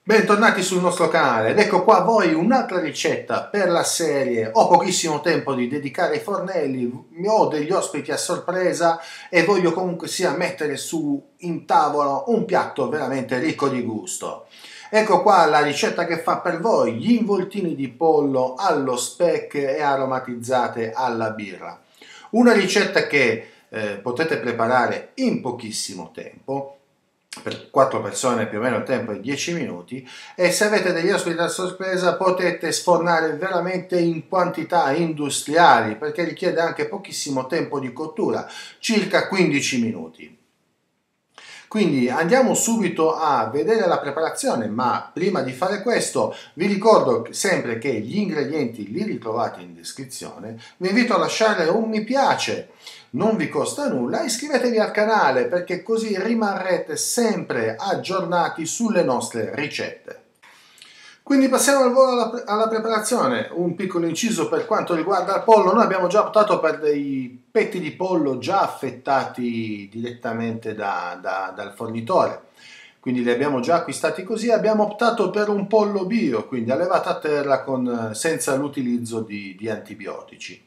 Bentornati sul nostro canale ed ecco qua a voi un'altra ricetta per la serie ho pochissimo tempo di dedicare ai fornelli, ho degli ospiti a sorpresa e voglio comunque sia mettere su in tavola un piatto veramente ricco di gusto. Ecco qua la ricetta che fa per voi gli involtini di pollo allo speck e aromatizzate alla birra. Una ricetta che potete preparare in pochissimo tempo. Per 4 persone più o meno il tempo è 10 minuti e se avete degli ospiti a sorpresa potete sfornare veramente in quantità industriali perché richiede anche pochissimo tempo di cottura, circa 15 minuti. Quindi andiamo subito a vedere la preparazione, ma prima di fare questo vi ricordo sempre che gli ingredienti li ritrovate in descrizione, vi invito a lasciare un mi piace, non vi costa nulla, iscrivetevi al canale perché così rimarrete sempre aggiornati sulle nostre ricette. Quindi passiamo al volo alla preparazione. Un piccolo inciso per quanto riguarda il pollo: noi abbiamo già optato per dei petti di pollo già affettati direttamente dal fornitore, quindi li abbiamo già acquistati così. Abbiamo optato per un pollo bio, quindi allevato a terra senza l'utilizzo di antibiotici.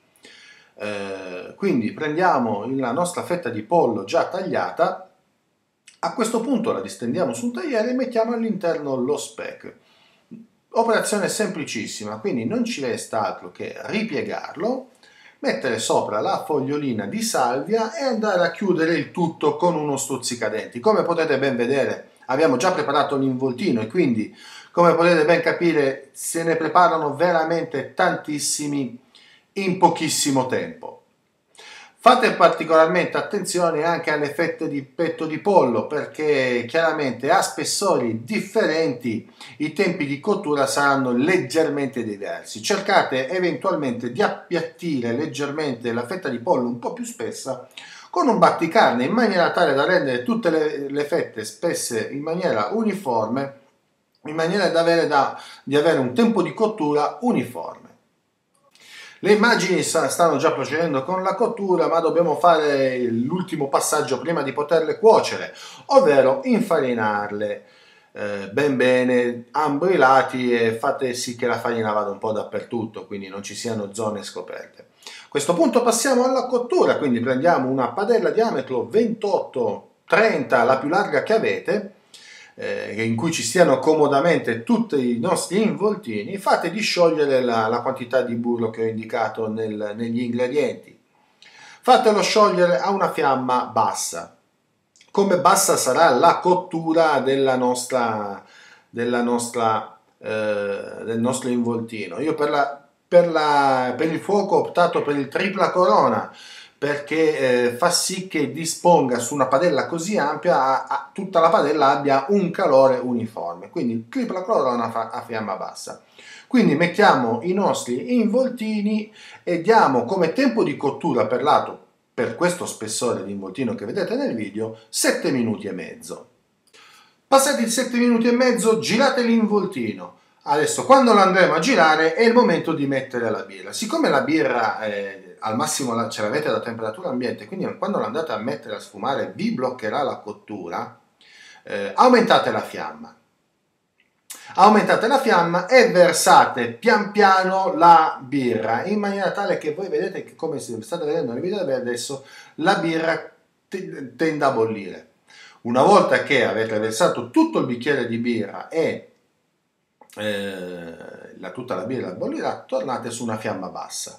Quindi prendiamo la nostra fetta di pollo già tagliata, a questo punto la distendiamo su un tagliere e mettiamo all'interno lo speck. Operazione semplicissima, quindi non ci resta altro che ripiegarlo, mettere sopra la fogliolina di salvia e andare a chiudere il tutto con uno stuzzicadenti. Come potete ben vedere abbiamo già preparato l'involtino e quindi, come potete ben capire, se ne preparano veramente tantissimi in pochissimo tempo. Fate particolarmente attenzione anche alle fette di petto di pollo perché chiaramente a spessori differenti i tempi di cottura saranno leggermente diversi. Cercate eventualmente di appiattire leggermente la fetta di pollo un po' più spessa con un batticarne in maniera tale da rendere tutte le fette spesse in maniera uniforme, in maniera di avere un tempo di cottura uniforme. Le immagini stanno già procedendo con la cottura, ma dobbiamo fare l'ultimo passaggio prima di poterle cuocere, ovvero infarinarle ben bene, ambo i lati, e fate sì che la farina vada un po' dappertutto, quindi non ci siano zone scoperte. A questo punto passiamo alla cottura, quindi prendiamo una padella diametro 28-30, la più larga che avete, in cui ci stiano comodamente tutti i nostri involtini. Fate di sciogliere la quantità di burro che ho indicato negli ingredienti. Fatelo sciogliere a una fiamma bassa. Come bassa sarà la cottura del nostro involtino. Io per il fuoco ho optato per il tripla corona perché fa sì che disponga su una padella così ampia, tutta la padella abbia un calore uniforme, quindi tripla corona a fiamma bassa. Quindi mettiamo i nostri involtini e diamo come tempo di cottura per lato, per questo spessore di involtino che vedete nel video, 7 minuti e mezzo. Passati i 7 minuti e mezzo girate l'involtino. Adesso quando lo andremo a girare è il momento di mettere la birra. Siccome la birra al massimo ce l'avete da temperatura ambiente, quindi quando la andate a mettere a sfumare vi bloccherà la cottura, aumentate la fiamma. Aumentate la fiamma e versate pian piano la birra in maniera tale che voi vedete che, come state vedendo nel video adesso, la birra tende a bollire. Una volta che avete versato tutto il bicchiere di birra e tutta la birra bollirà, tornate su una fiamma bassa.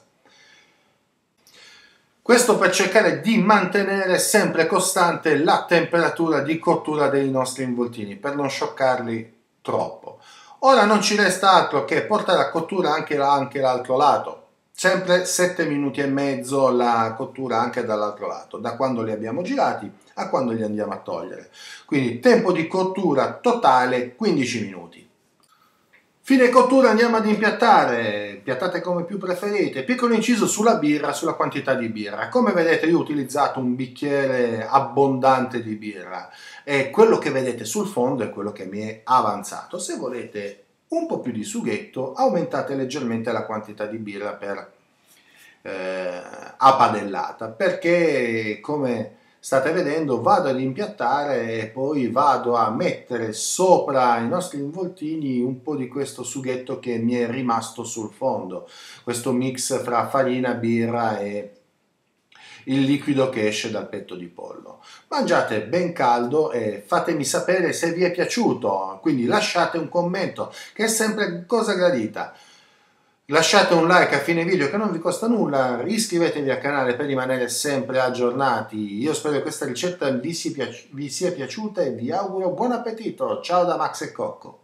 Questo per cercare di mantenere sempre costante la temperatura di cottura dei nostri involtini, per non scioccarli troppo. Ora non ci resta altro che portare a cottura anche l'altro lato. Sempre 7 minuti e mezzo la cottura anche dall'altro lato, da quando li abbiamo girati a quando li andiamo a togliere. Quindi tempo di cottura totale 15 minuti. Fine cottura, andiamo ad impiattare, piattate come più preferite. Piccolo inciso sulla birra, sulla quantità di birra. Come vedete io ho utilizzato un bicchiere abbondante di birra e quello che vedete sul fondo è quello che mi è avanzato. Se volete un po' più di sughetto aumentate leggermente la quantità di birra a padellata, perché come state vedendo, vado ad impiattare e poi vado a mettere sopra i nostri involtini un po' di questo sughetto che mi è rimasto sul fondo, questo mix fra farina, birra e il liquido che esce dal petto di pollo. Mangiate ben caldo e fatemi sapere se vi è piaciuto, quindi lasciate un commento che è sempre cosa gradita. Lasciate un like a fine video che non vi costa nulla, iscrivetevi al canale per rimanere sempre aggiornati. Io spero che questa ricetta vi sia piaciuta e vi auguro buon appetito. Ciao da Max e Cocco.